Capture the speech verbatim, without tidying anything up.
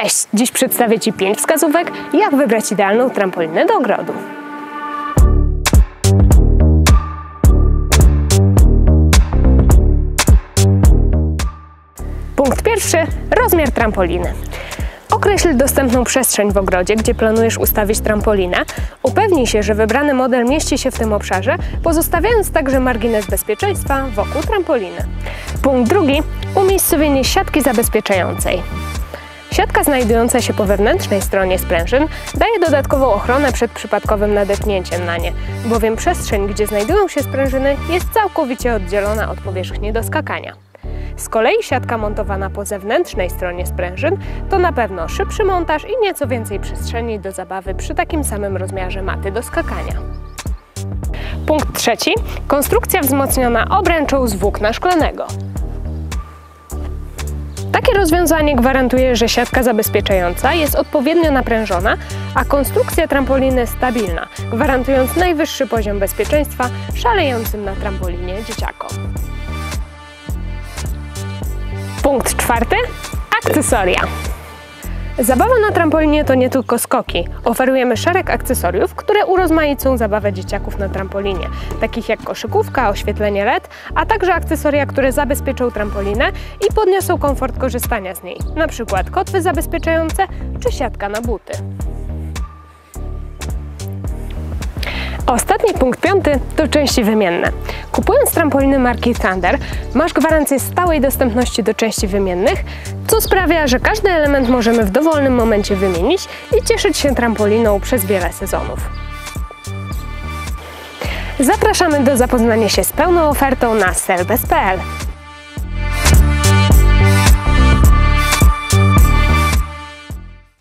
Cześć! Dziś przedstawię Ci pięć wskazówek, jak wybrać idealną trampolinę do ogrodu. Punkt pierwszy. Rozmiar trampoliny. Określ dostępną przestrzeń w ogrodzie, gdzie planujesz ustawić trampolinę. Upewnij się, że wybrany model mieści się w tym obszarze, pozostawiając także margines bezpieczeństwa wokół trampoliny. Punkt drugi. Umiejscowienie siatki zabezpieczającej. Siatka znajdująca się po wewnętrznej stronie sprężyn daje dodatkową ochronę przed przypadkowym nadepnięciem na nie, bowiem przestrzeń, gdzie znajdują się sprężyny, jest całkowicie oddzielona od powierzchni do skakania. Z kolei siatka montowana po zewnętrznej stronie sprężyn to na pewno szybszy montaż i nieco więcej przestrzeni do zabawy przy takim samym rozmiarze maty do skakania. Punkt trzeci. Konstrukcja wzmocniona obręczą z włókna szklanego. Takie rozwiązanie gwarantuje, że siatka zabezpieczająca jest odpowiednio naprężona, a konstrukcja trampoliny stabilna, gwarantując najwyższy poziom bezpieczeństwa szalejącym na trampolinie dzieciakom. Punkt czwarty. Akcesoria. Zabawa na trampolinie to nie tylko skoki. Oferujemy szereg akcesoriów, które urozmaicą zabawę dzieciaków na trampolinie, takich jak koszykówka, oświetlenie L E D, a także akcesoria, które zabezpieczą trampolinę i podniosą komfort korzystania z niej, np. kotwy zabezpieczające czy siatka na buty. Ostatni punkt piąty to części wymienne. Kupując trampoliny marki Thunder masz gwarancję stałej dostępności do części wymiennych, co sprawia, że każdy element możemy w dowolnym momencie wymienić i cieszyć się trampoliną przez wiele sezonów. Zapraszamy do zapoznania się z pełną ofertą na selbez kropka p l.